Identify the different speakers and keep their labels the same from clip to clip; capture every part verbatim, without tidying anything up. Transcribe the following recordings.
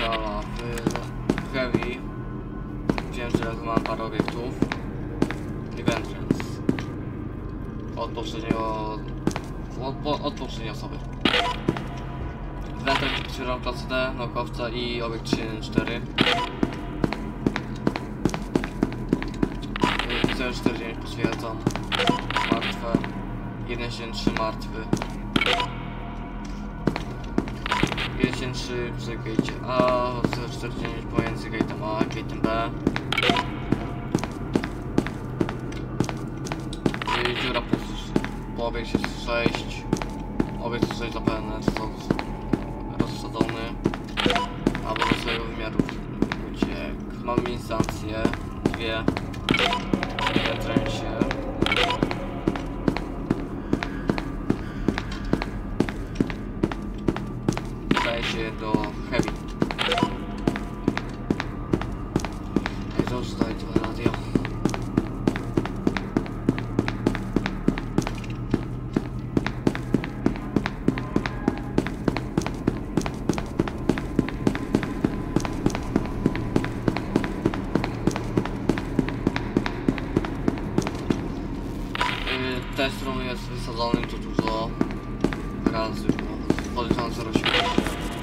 Speaker 1: skala w Heavy. Wiem, że mam parę obiektów. Entrance. Od poprzedniego... Od, od poprzedniej osoby. Wentrance potwierdzam klasę D, naukowca i obiekt trzy jeden cztery. zero cztery dziewięć potwierdzam. Martwe. jeden siedem trzy martwy. jeden siedem trzy przy gate A, zero cztery dziewięć pomiędzy gate'em A i gate'em B. I dziura po, po obiekcie sześć. Obiekt sześć zapewne został rozsadzony. Albo do swojego wymiaru uciekł. Mamy instancje. Dwie. W Entrance'ie. Daje się do Heavy. Jak dobrze daje to radio. Test room jest wysadzony tu dużo razy, bo podejrzewam zero osiemnaście.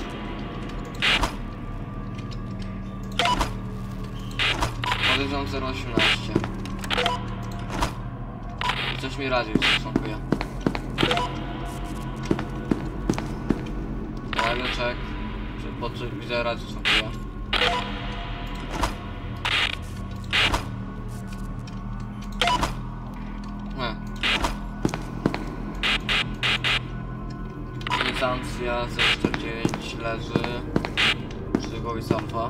Speaker 1: Podejrzewam zero osiemnaście. I coś mi radio zatrzymuje. Radio check. Po czym widzę radio zatrzymuje. Instancja zero cztery dziewięć leży przy głowie Salfa.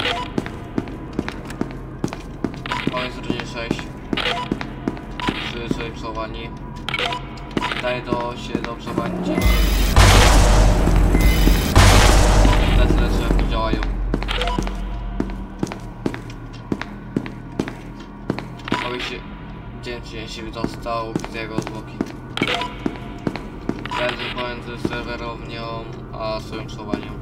Speaker 1: Mamy zero dziewięć sześć przy swojej przechowani. Daje do się do przechowania Lecz lecz nie działają. Mogę się dziewięć dzień się wydostał z jego zwłoki. Leży pomiędzy serwerownią a swoim przechowaniem.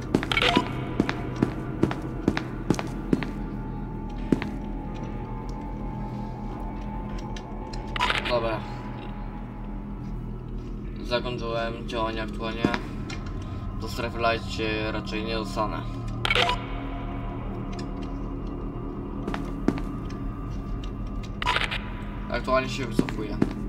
Speaker 1: Dobra. Zakończyłem działania aktualnie. Do strefy light się raczej nie dostanę. Aktualnie się wycofuję.